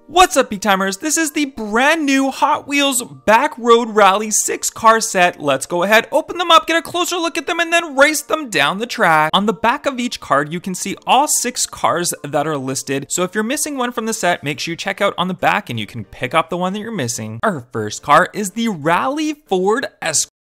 What's up, Beat-Timers? This is the brand new Hot Wheels Back Road Rally 6 car set. Let's go ahead, open them up, get a closer look at them, and then race them down the track. On the back of each card, you can see all 6 cars that are listed. So if you're missing one from the set, make sure you check out on the back and you can pick up the one that you're missing. Our first car is the Rally Ford